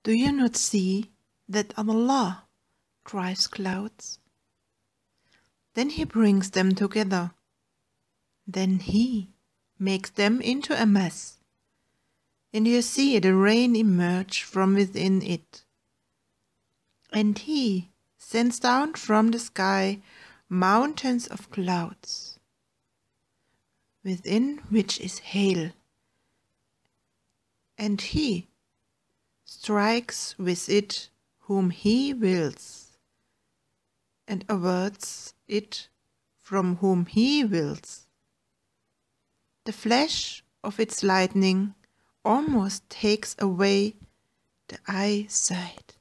Do you not see that Allah drives clouds? Then He brings them together. Then He makes them into a mass, and you see the rain emerge from within it. And He sends down from the sky mountains of clouds, within which is hail. And He strikes with it whom He wills, and averts it from whom He wills. The flash of its lightning almost takes away the eyesight.